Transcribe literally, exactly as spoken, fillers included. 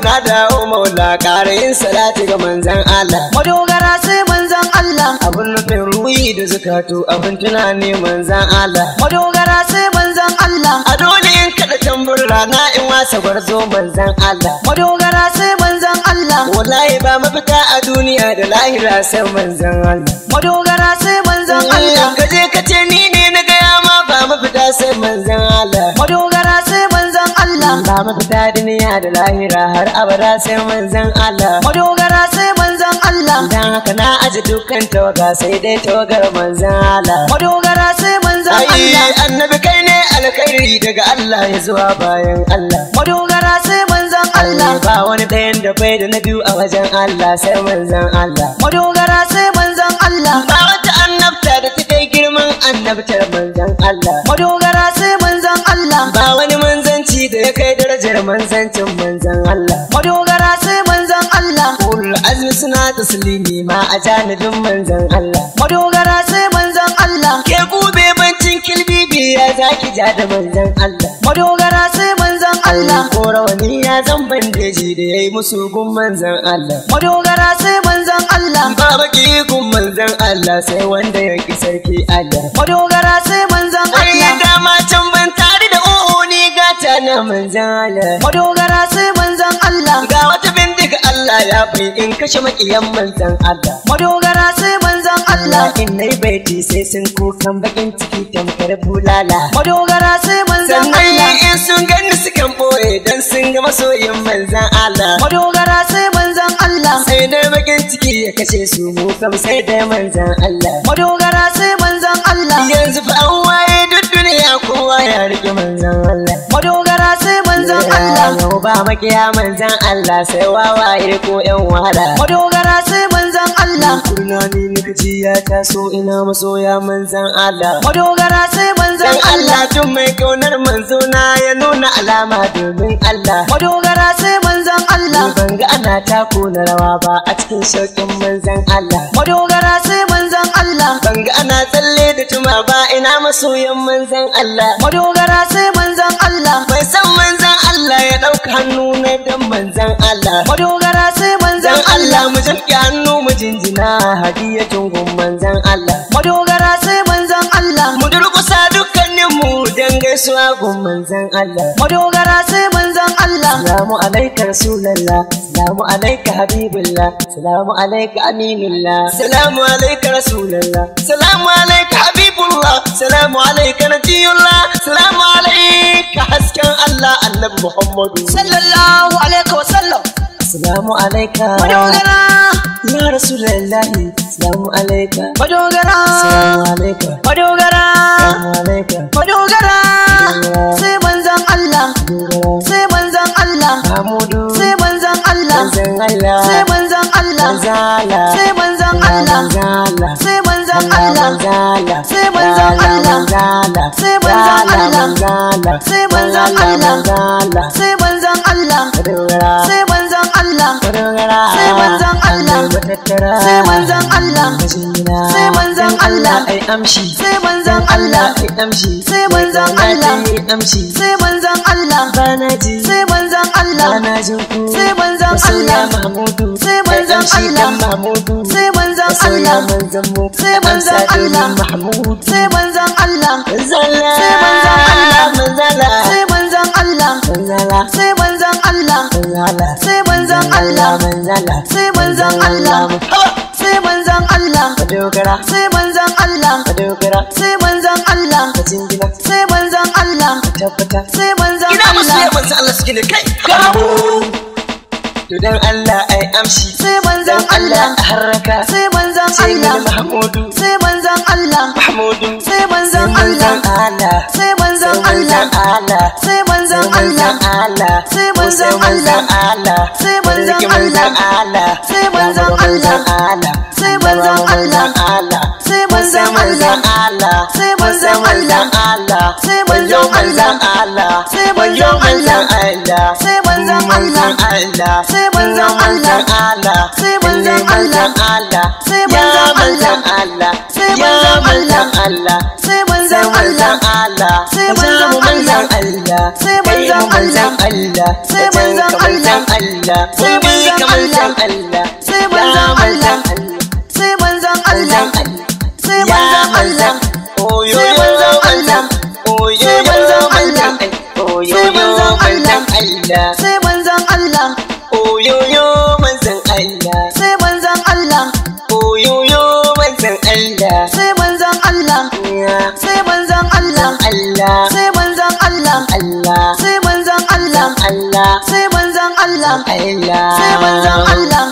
na dawo maula ƙara yin salati ga manzan Allah. Madogara sai manzan Allah. Abin nufin ruhi da zukatu abin tunani manzan Allah. Madogara sai manzan Allah. A dole in kaɗa tambur rana in wasa gwarzo manzan Allah. Madogara sai manzan Allah. Wallahi ba mafita a duniya da lahira sai manzan Allah. Madogara sai manzan Allah. Kaje kace ni ne na gaya ma ba mafita sai manzan Allah. Madogara sai manzan Allah. Ba mafita duniya da lahira har abada sai manzan Allah. Madogara sai manzan Allah. Dan haka na aje dukkan tawaga sai dai tawagar manzan Allah. Madogara sai manzan Allah. Ai annabi kai ne alkhairi daga Allah ya zuwa bayan Allah. Madogara sai manzan Allah. Ba wani ɗayan da bai da na biyu a wajen Allah sai manzan Allah. Madogara sai manzan Allah. Ba wata annabta da ta kai girman annabtar manzan Allah. Madogara sai manzan Allah. Ba wani manzanci da ya kai darajar manzancin manzan Allah. Madogara sai manzan Allah. Ulul azmi suna taslimi ma a janibin manzan Allah. Madogara sai manzan Allah. Ke gube bancin kilbibi ya zaki ja da manzan Allah. Madogara sai manzan Allah. Ko rawani ya zan bandeji da yayi musu gun manzan Allah. Madogara sai manzan Allah. Ba baki gun manzan Allah sai wanda ya ki sarki Allah. Madogara sai manzan Allah. Ai dama can ban tare da o'o ni gata na manzan Allah. Madogara sai manzan Allah. Ga wata bindiga Allah ya bai in kashe makiyan manzan Allah. Madogara sai manzan Allah. In nai baiti sai sun kukan bakin ciki tamkar bulala. Madogara sai manzan Allah. Sannan in sun gani sukan boye dan sun ga masoyin manzan Allah. Madogara sai manzan Allah. Sai dai bakin ciki ya kashe su mu kam sai dai manzan Allah. Madogara sai manzan Allah. Yanzu fa an waye duk duniya kowa ya rike manzan Allah. Madogara sai manzan Allah. Yau ba makiya manzan Allah sai wawaye ko yan wahala. Madogara sai manzan Allah. Kurna ni nikaci ya taso ina masoya manzan Allah. Madogara sai manzan Allah. Allah tun mai kaunar manzo na ya nuna alama domin Allah. Madogara sai manzan Allah. Ban ga ana tako na rawa ba a cikin shauƙin manzan Allah. Madogara sai manzan Allah. Ban ga ana tsalle da tuma ba ina masoyan manzan Allah. Madogara sai manzan Allah. Mai san manzan Allah ya ɗauka hannu na dan manzan Allah. Madogara sai manzan Allah. Mu jamke hannu mu jinjina hadiyatun gun manzan Allah. Madogara sai manzan Allah. Mu durƙusa dukkanin mu dan gaisuwa gun manzan Allah. Madogara sai manzan Allah. Salamu alaika Rasulallah, salamu alaika Habibullah, salamu alaika Aminullah, salamu alaika Rasulallah, salamu alaika Habibullah, salamu alaika Najiyullah, salamu alaika hasken Allah Annabi Muhammadu sallallahu alaihi wa sallam. Salamu alaika Madogara ya Rasulallah, salamu alaika Madogara salamu alaika Madogara salamu alaika Madogara sai manzan Allah. Sai manzan Allah. Mahmudu sai manzan Allah. manzan Allah sai manzan Allah. sai manzan Allah. sai manzan Allah. sai manzan Allah. sai manzan Allah. sai manzan Allah. sai manzan Allah. sai manzan Allah. sai manzan Allah. sai manzan Allah. sai manzan Allah. ai amshi sai manzan Allah. ai amshi sai manzan Allah. ai amshi sai manzan Allah. bana ji sai manzan Allah. bana jin ku sai manzan Allah. Mahmudu sai manzan Allah. Mahmudu sai manzan Allah. manzan mu sai manzan Allah. Mahmud sai manzan Allah. manzala sai manzan Allah. manzala sai manzan Allah. manzala sai manzan Allah. manzala sai manzan Allah. manzala sai manzan Allah. sai manzan Allah. Madogara sai manzan Allah. Madogara sai manzan Allah. Jingina sai manzan Allah. tabbata sai manzan ina musu Allah. ya manzan Allah suke ne kai gabo to dan Allah ai amshi sai manzan Allah. harraka sai manzan sai Allah. Mahmudu sai manzan Allah. Mahmudu sai manzan Allah. Allah sai manzan Allah. Allah sai manzan Allah. Allah sai manzan Allah. Allah sai manzan Allah. Allah sai manzan Allah. Allah sai manzan Allah. Allah sai manzan Allah. Allah sai manzan Allah. Allah sai manzan Allah. Allah sai manzan Allah. Allah sai manzan Allah. Allah sai manzan Allah. Allah sai manzan Allah. Allah sai ya manzan Allah sai ya manzan Allah sai manzan Allah. Allah sai manzan Allah. Allah sai manzan Allah. Allah sai manzan Allah. Allah sai manzan Allah. Allah Allah sai manzon Allah oyoyo manzon Allah sai manzon Allah oyoyo manzon Allah sai manzon Allah sai manzon Allah Allah sai manzon Allah Allah sai manzon Allah Allah sai manzon Allah Allah sai manzon Allah